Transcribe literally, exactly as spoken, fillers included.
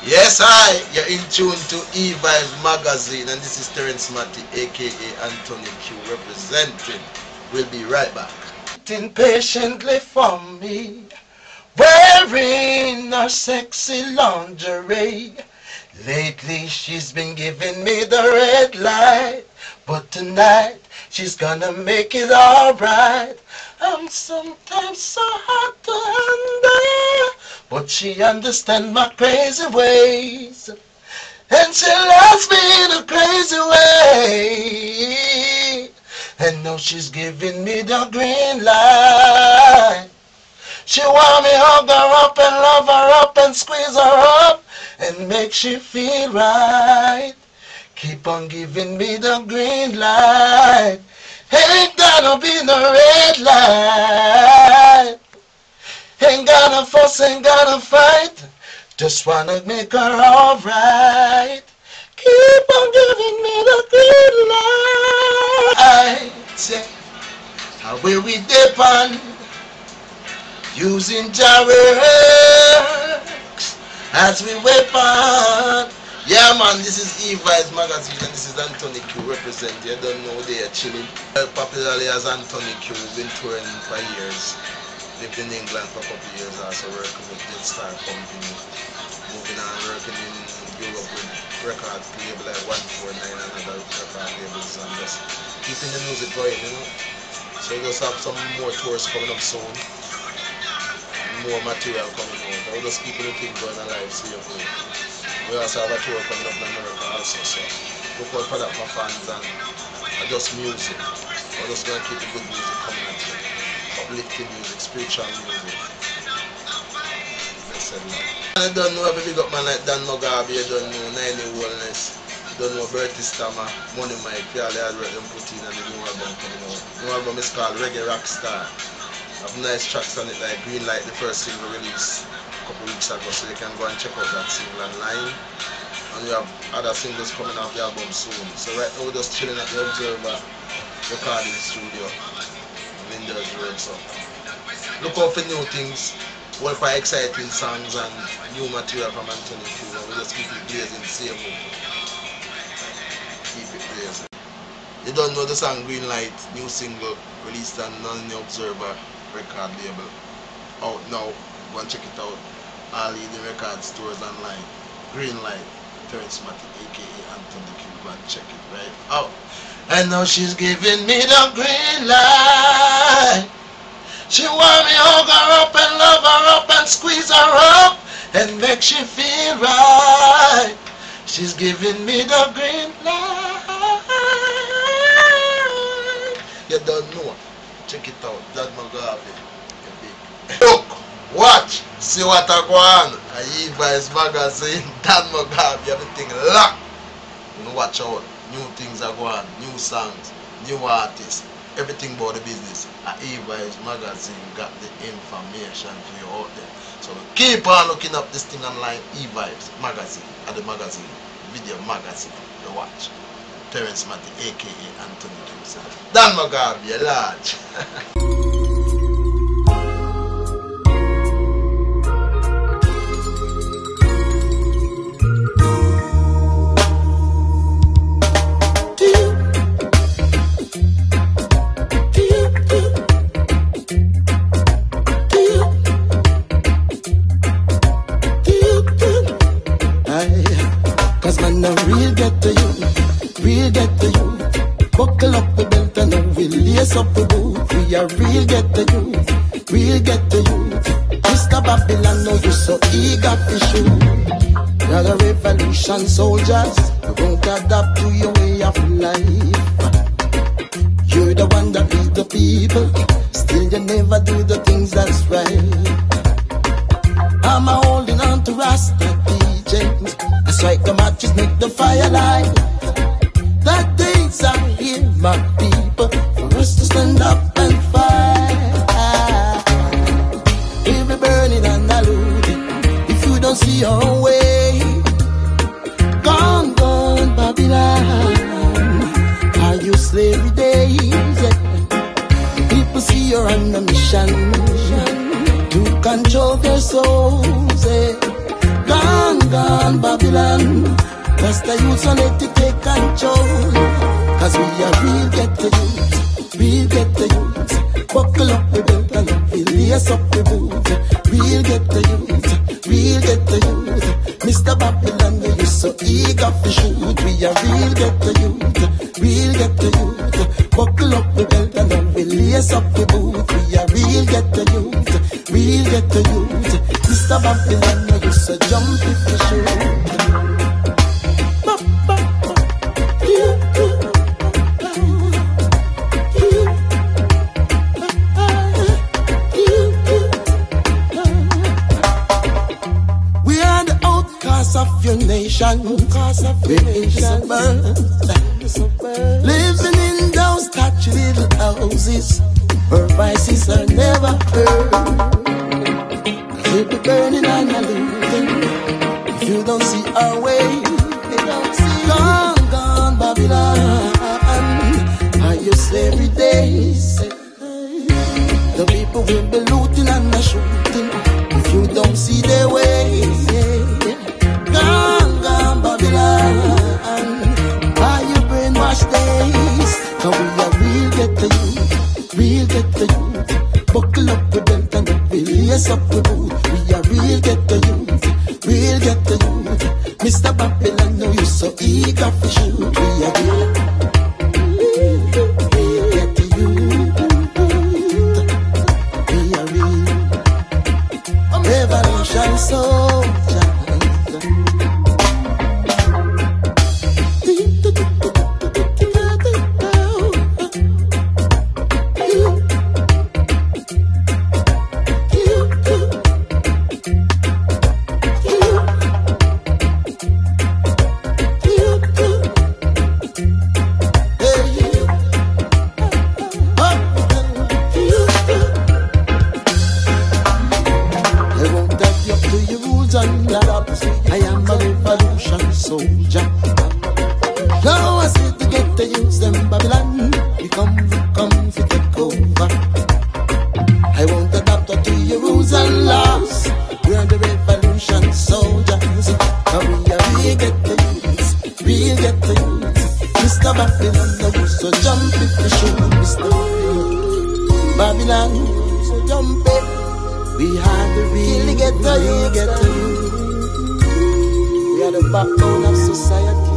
Yes, I. You're in tune to E-Vibes Magazine, and this is Terrence Matty, aka Anthony Q, representing. We'll be right back. Waiting patiently for me, wearing her sexy lingerie. Lately she's been giving me the red light, but tonight she's gonna make it alright. I'm sometimes so hard to handle, but she understands my crazy ways, and she loves me in a crazy way. And now she's giving me the green light. She want me hug her up and love her up and squeeze her up and make she feel right. Keep on giving me the green light. Ain't gonna be no red light. Ain't gonna fuss, ain't gonna fight. Just wanna make her alright. Keep on giving me the green light. How will we dip on using Jarrex as we weapon? Yeah man, this is E-Vibes Magazine and this is Anthony Q representing. You don't know they are chilling. Popularly as Anthony Q, been touring for years. Lived in England for a couple of years, also working with Dead Star Company. Moving on, working in Europe with record label like one four nine and other record labels, and just keeping the music going, you know. So we just have some more tours coming up soon. More material coming out. I'll just keep the thing going alive, see you play. We also have a tour coming up in America also, so look out for that for fans and uh, just music. We're just going to keep the good music coming at you. Uplifting music, spiritual music. Blessed Lord. I don't know if you big up man like Dan Mugabe, you don't know ninety Wellness, you don't know Bertie Stammer, Money Mike, you all had them put in and the new album coming out. The new album is called Reggae Rockstar. I have nice tracks on it like Green Light, the first single release couple weeks ago, so you can go and check out that single online. And we have other singles coming off the album soon. So right now we're just chilling at the Observer recording studio in Linda's Road. So look out for new things, all for exciting songs and new material from Anthony Q. And we just keep it blazing, same way. Keep it blazing. You don't know the song Green Light, new single released on the Observer record label. Out now, go and check it out. All the record stores online. Green Light, Terrence Matty, aka Anthony Q. Go and check it right out. And now she's giving me the green light. She want me hug her up and love her up and squeeze her up and make she feel right. She's giving me the green light. You don't know. Check it out. Dan Mugabe. Look, watch, see what I go on. E-Vibes Magazine, Dan Mugabe, everything locked. You know, watch out. New things are going on, new songs, new artists, everything about the business. E-Vibes Magazine got the information for you out there. So keep on looking up this thing online. E-Vibes Magazine, at the magazine, video magazine. You watch. Terrence Matty, aka Anthony Q. Dan Mugabe, large. Cause man, no real get to you, real get to you. Buckle up the belt and then we'll lace up the boot. We are real get to you, real get to you. Mister Babylon, know you so eager to shoot. You're a revolution soldiers, you won't adapt to your way of life. You're the one that lead the people, still you never do the things that's right. I'm a holding on to Rasta teachings. I strike the matches, make the fire light. The days are here, my people, for us to stand up and fight. We'll be burning and looting if you don't see your way. Gone, gone, Babylon. Are you slavery days? People see you're on a mission to control their souls. Gone, gone. gone Babylon. Rasta youths so let it take control. Cause we are real get the youth, real get the youth. Buckle up the belt and up, we lace up the boot. Real get the youth, real get the youth. Mister Babylon, you so eager to shoot. We are real get the youth, real get the youth. Buckle up the belt and up, we lace up the boot. We are real get the youth, real get the youth. Mister Babylon, you so jump if you shoot. Of your nation, cause of your nation, living in those touchy little houses, where voices are never heard. We'll be burning and looting if you don't see our way. Gone, gone, Babylon, are your slavery days. The people will be looting and shooting if you don't see their way. Gone, gone, Babylon, are you brainwashed days? Cause we are real get the youth, real get the youth. Buckle up the belt and the lace up the boot. We are real get the youth, real get the youth. Mister Babylon, know you so eager for shoot. We are real, real get the youth. We are real, revolution soldier. I am a revolution soldier. Now I see to get to use them Babylon. We come, we come to take over. I won't adapt to your rules and laws. We are the revolution soldiers. Now we are real get the youths, real get the youths. Mister Babylon, now you so jump if you shoot. Mister Babylon, so jump it. We are the real get the youth, get the youth. We are the backbone of society.